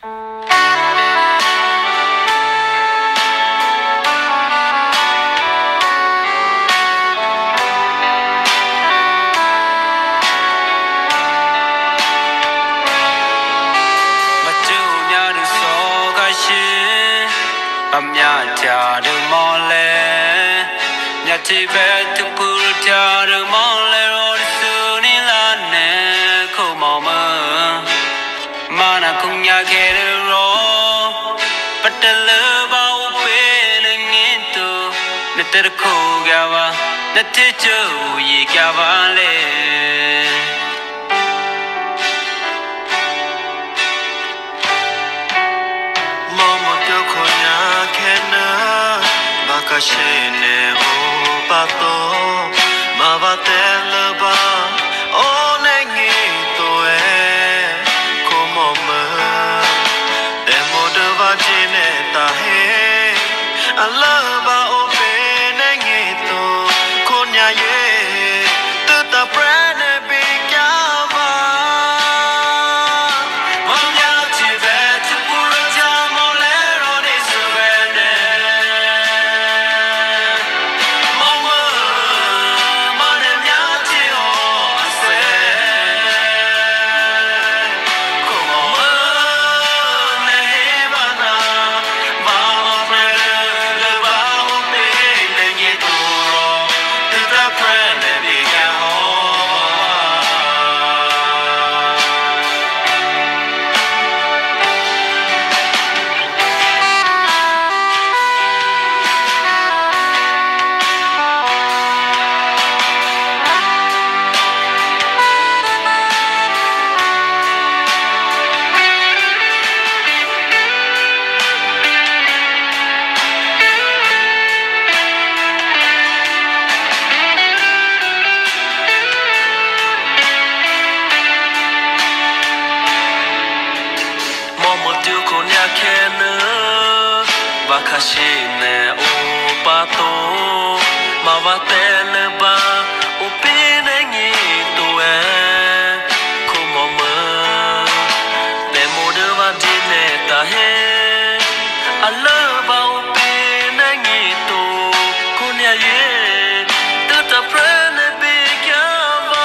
âm nhà cha được mò lệ nhà chị bé thức bự cha được mò lệ rồi xưa đi là nè không mò mơ mà na cùng nhà kia được rồi bắt đầu lỡ bao bên nghe tu nè tớ khô gà va nè thế châu gì gà va lệ Kashene o pato mavatelba o nengi toe como me demo de vagine tahe alaba o pe nengi to konya ye tuta prane bikava monya chive chupura jamole roni suvene Vakashine o pato mavatelba o pinengi toe como me demo de vadine tahe alaba o pinengi to kunya ye tuta prene bikava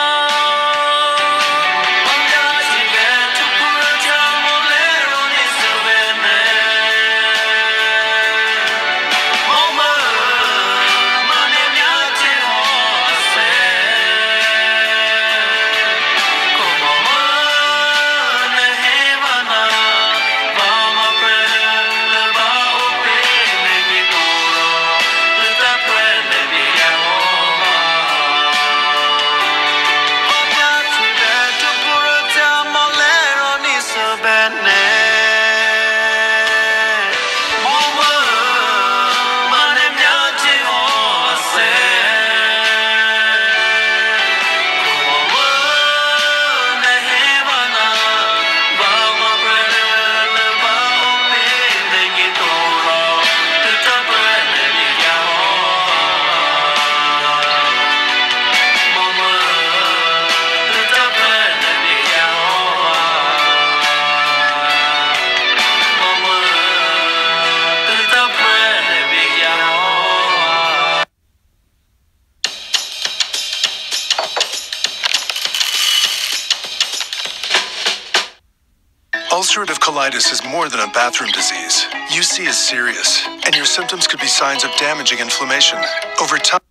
Ulcerative colitis is more than a bathroom disease. UC is serious, and your symptoms could be signs of damaging inflammation. Over time,